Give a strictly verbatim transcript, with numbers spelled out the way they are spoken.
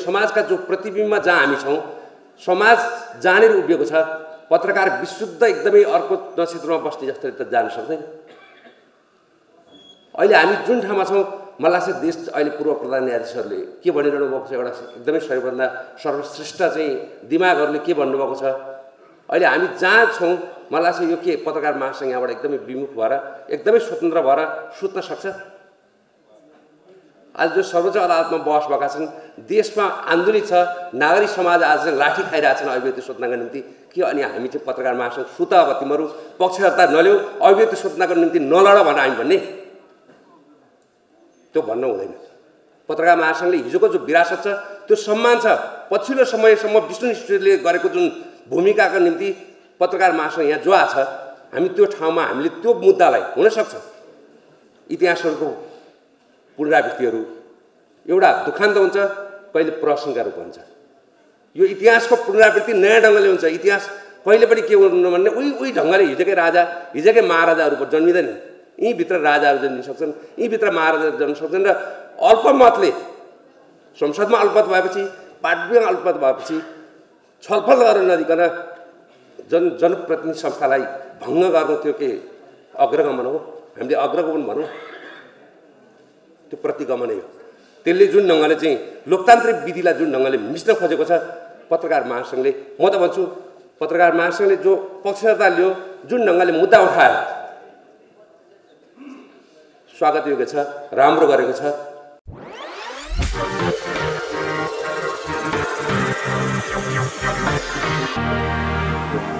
समाजका जो प्रतिबिम्ब जहाँ हामी छौँ, समाज जहाँनिर उभिएको छ, पत्रकार विशुद्ध एकदमै अर्को नक्षत्रमा बस्ने जस्तो त जान सक्दैन। अहिले हामी जुन ठाउँमा छौँ, मलाई लाग्छ देश अहिले पूर्व प्रधान न्यायाधीशहरूले के भनिरहनु भएको छ, एउटा एकदमै सबैभन्दा सर्वश्रेष्ठ चाहिँ दिमागहरूले के भन्नुभएको छ, अहिले हामी जहाँ छौँ मलाई लाग्छ यो के पत्रकार महासङ्घ यहाँबाट एकदमै विमुख भएर एकदमै स्वतन्त्र भएर सुत्न सक्छ। आज जो सर्वोच्च अदालतमा बहस भएका छन्, देशमा आन्दोलित छ, नागरिक समाज आज चाहिँ लाठी खाइरहेछन् अभिव्यक्ति सोध्नको निम्ति के, अनि हामी चाहिँ पत्रकार महासङ्घ सुत अब तिमीहरू पक्षहर्ता नल्याऊ, अभिव्यक्ति सोध्नको निम्ति नलड भनेर हामी भन्ने, त्यो भन्न हुँदैन। पत्रकार महासङ्घले हिजोको जो विरासत छ त्यो सम्मान छ। पछिल्लो समयसम्म विष्णु निष्ठले गरेको जुन भूमिकाका निम्ति पत्रकार महासङ्घ यहाँ जो छ, हामी त्यो ठाउँमा हामीले त्यो मुद्दालाई हुनसक्छ इतिहासहरूको पुनरावृत्तिहरू एउटा दुखान्त हुन्छ, कहिले प्रसङ्गका रूप हुन्छ। यो इतिहासको पुनरावृत्ति नयाँ ढङ्गले हुन्छ। इतिहास कहिले पनि के हुनु भन्ने उही उही ढङ्गले हिजोकै राजा हिजोकै महाराजाहरू जन्मिँदैन। यहीँभित्र राजाहरू जन्मिन सक्छन्, यहीँभित्र महाराजाहरू जन्मिन सक्छन्, र अल्पमतले संसदमा अल्पमत भएपछि, पार्टीमा अल्पमत भएपछि छलफल गर्न नदिकन जन जनप्रतिनिधि संस्थालाई भङ्ग गर्नु त्यो के अग्रगमन हो? हामीले अग्रगमन भनौँ, त्यो प्रतिगमनै हो। त्यसले जुन ढङ्गले चाहिँ लोकतान्त्रिक विधिलाई जुन ढङ्गले मिच्न खोजेको छ पत्रकार महासङ्घले, म त भन्छु पत्रकार महासङ्घले जो पक्षधरता लियो, जुन ढङ्गले मुद्दा उठायो, स्वागत योग्य छ, राम्रो गरेको छ। Thank you.